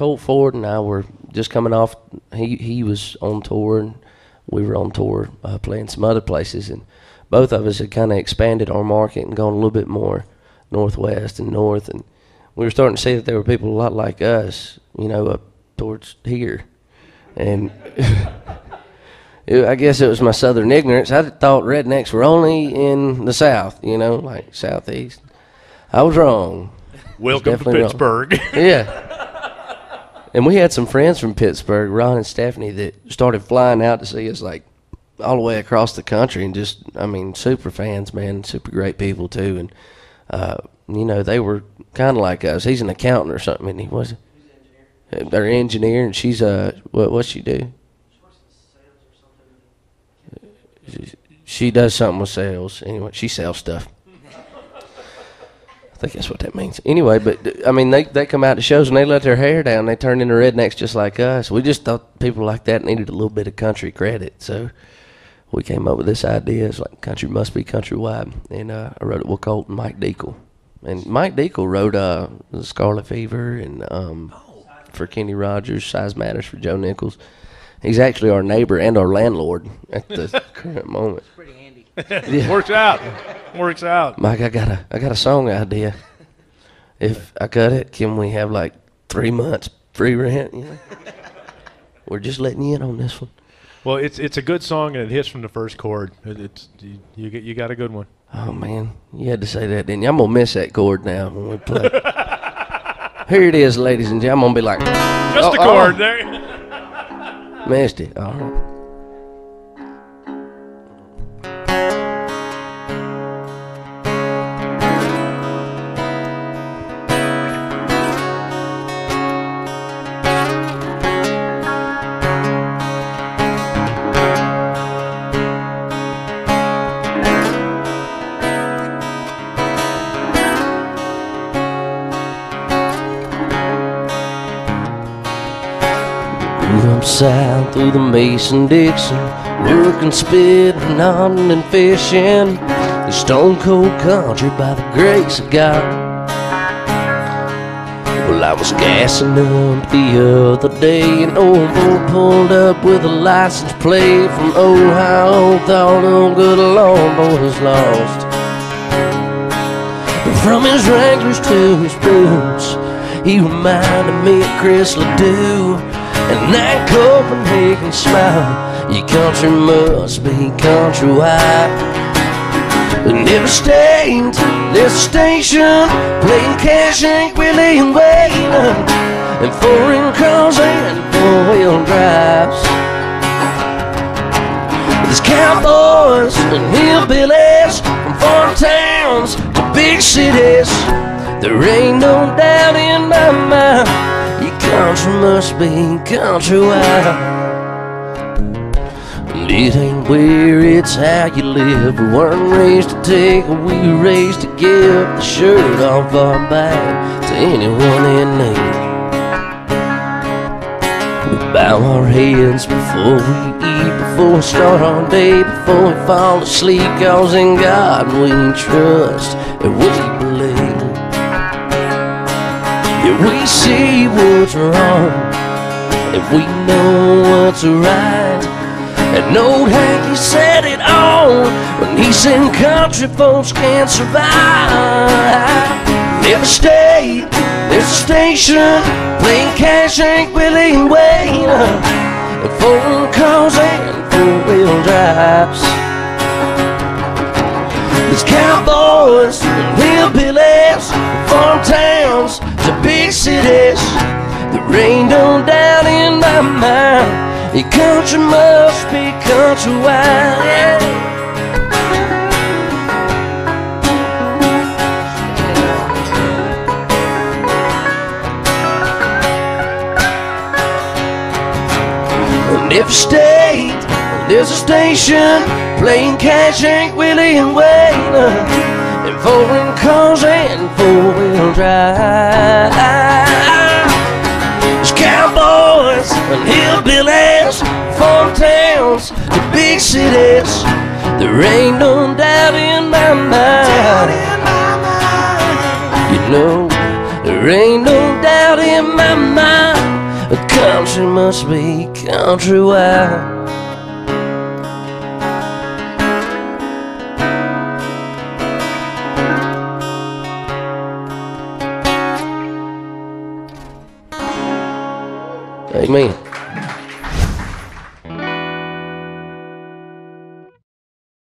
Colt Ford and I were just coming off. He was on tour, and we were on tour playing some other places, and both of us had kind of expanded our market and gone a little bit more northwest and north, and we were starting to see that there were people a lot like us, you know, up towards here. And I guess it was my southern ignorance. I thought rednecks were only in the South, you know, like Southeast. I was wrong. Welcome to Pittsburgh. Yeah. And we had some friends from Pittsburgh, Ron and Stephanie, that started flying out to see us, like, all the way across the country, and just, I mean, super fans, man, super great people, too. And, you know, they were kind of like us. He's an accountant or something, isn't he? Was he? They're engineer, and she's what's she do? She does something with sales. Anyway, she sells stuff. I think that's what that means. Anyway, but I mean, they come out to shows and they let their hair down. They turn into rednecks just like us. We just thought people like that needed a little bit of country credit, so we came up with this idea. It's like country must be countrywide, and I wrote it with Colt and Mike Deacle. And Mike Deacle wrote the Scarlet Fever and for Kenny Rogers, Size Matters for Joe Nichols. He's actually our neighbor and our landlord at the current moment. Pretty handy. Yeah. Works out. Works out. Mike, I got a song idea. If I cut it, can we have like 3 months free rent? You know? We're just letting you in on this one. Well, it's a good song and it hits from the first chord. You got a good one. Oh man, you had to say that, didn't you? I'm gonna miss that chord now when we play. Here it is, ladies and gentlemen. I'm gonna be like, just a chord there. Missed it. All right. South through the Mason-Dixon, working, spitting, hunting, and fishing, the stone cold country by the grace of God. Well, I was gassing up the other day, and old boy pulled up with a license plate from Ohio. Thought, oh good Lord, boy, he's lost. But from his Wranglers to his boots, he reminded me of Chris Ledoux. And that Copenhagen smile, your country must be countrywide. And every state, there's a station, playing cash, Hank Willie and Wayne, and foreign cars and four-wheel drives. There's cowboys and hillbillies from farm towns to big cities. There ain't no doubt in my mind, your country must be countrywide. And it ain't where, it's how you live. We weren't raised to take, we were raised to give the shirt off our back to anyone in need. We bow our heads before we eat, before we start our day, before we fall asleep, 'cause in God we trust and we believe. If we see what's wrong, if we know what's right, and old Hanky said it all when he said country folks can't survive. Every state, there's a station, playing cash, Hank Willie and Wayne, and foreign cars and four-wheel drives. There's cowboys and hillbillies, farm towns to big cities. There ain't no doubt in my mind, your country must be countrywide. Yeah. And every state, there's a station, playing cash, Hank Willie and Wayne, and foreign cars and four-wheel drive. There's cowboys and hillbillies, farm towns to big cities. There ain't no doubt in my mind, you know, there There ain't no doubt in my mind, the country must be country wild. Amen.